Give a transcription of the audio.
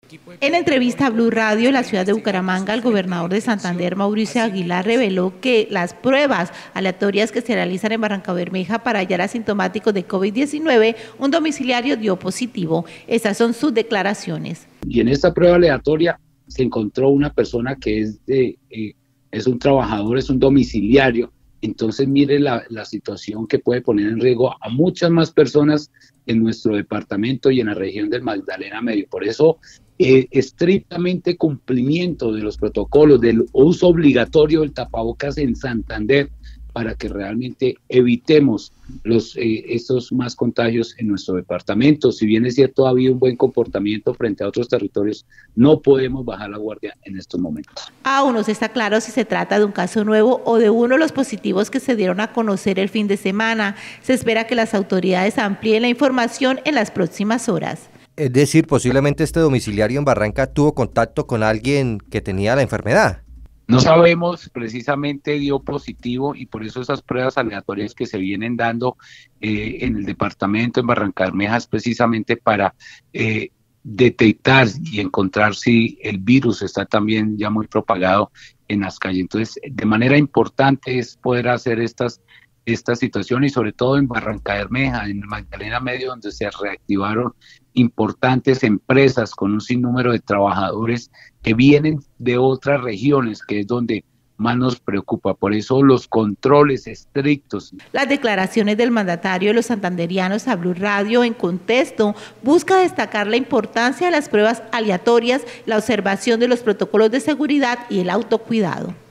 En entrevista a Blue Radio en la ciudad de Bucaramanga, el gobernador de Santander, Mauricio Aguilar, reveló que las pruebas aleatorias que se realizan en Barrancabermeja para hallar asintomáticos de COVID-19, un domiciliario dio positivo. Esas son sus declaraciones. Y en esta prueba aleatoria se encontró una persona que es un trabajador, es un domiciliario. Entonces mire la situación que puede poner en riesgo a muchas más personas en nuestro departamento y en la región del Magdalena Medio. Por eso, estrictamente cumplimiento de los protocolos del uso obligatorio del tapabocas en Santander para que realmente evitemos estos más contagios en nuestro departamento. Si bien es cierto, ha habido un buen comportamiento frente a otros territorios, no podemos bajar la guardia en estos momentos. Aún no está claro si se trata de un caso nuevo o de uno de los positivos que se dieron a conocer el fin de semana. Se espera que las autoridades amplíen la información en las próximas horas. Es decir, posiblemente este domiciliario en Barranca tuvo contacto con alguien que tenía la enfermedad. No sabemos, precisamente dio positivo y por eso esas pruebas aleatorias que se vienen dando en el departamento, en Barrancabermeja, es precisamente para detectar y encontrar si el virus está también ya muy propagado en las calles. Entonces, de manera importante es poder hacer esta situación y sobre todo en Barrancabermeja, en el Magdalena Medio, donde se reactivaron importantes empresas con un sinnúmero de trabajadores que vienen de otras regiones, que es donde más nos preocupa. Por eso los controles estrictos. Las declaraciones del mandatario de los santanderianos a Blue Radio en contexto busca destacar la importancia de las pruebas aleatorias, la observación de los protocolos de seguridad y el autocuidado.